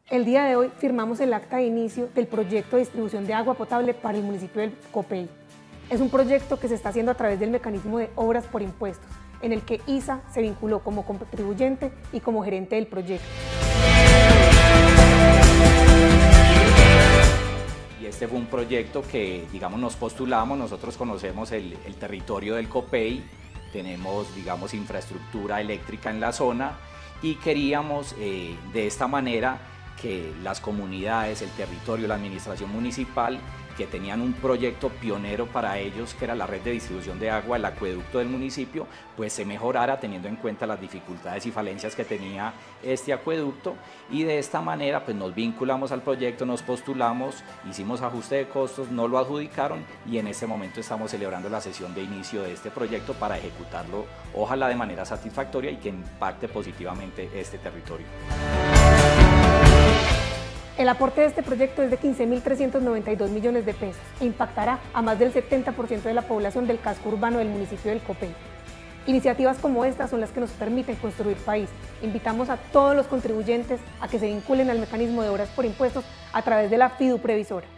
El día de hoy firmamos el acta de inicio del proyecto de distribución de agua potable para el municipio del Copey. Es un proyecto que se está haciendo a través del mecanismo de obras por impuestos, en el que ISA se vinculó como contribuyente y como gerente del proyecto. Y este fue un proyecto que, digamos, nos postulamos. Nosotros conocemos el territorio del Copey, tenemos, digamos, infraestructura eléctrica en la zona y queríamos de esta manera que las comunidades, el territorio, la administración municipal, que tenían un proyecto pionero para ellos, que era la red de distribución de agua, el acueducto del municipio, pues se mejorara teniendo en cuenta las dificultades y falencias que tenía este acueducto, y de esta manera pues nos vinculamos al proyecto, nos postulamos, hicimos ajuste de costos, no lo adjudicaron y en este momento estamos celebrando la sesión de inicio de este proyecto para ejecutarlo, ojalá de manera satisfactoria y que impacte positivamente este territorio. El aporte de este proyecto es de 15.392 millones de pesos e impactará a más del 70% de la población del casco urbano del municipio del Copey. Iniciativas como estas son las que nos permiten construir país. Invitamos a todos los contribuyentes a que se vinculen al mecanismo de obras por impuestos a través de la FIDU Previsora.